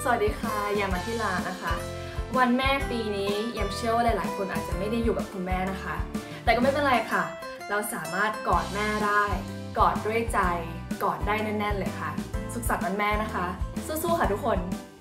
สวัสดีค่ะยามาธิลานะคะวันแม่ปีนี้ยำเชื่อว่าหลายๆคนอาจจะไม่ได้อยู่กับคุณแม่นะคะแต่ก็ไม่เป็นไรค่ะเราสามารถกอดแม่ได้กอดด้วยใจกอดได้แน่นๆเลยค่ะสุขสันต์วันแม่นะคะสู้ๆค่ะทุกคน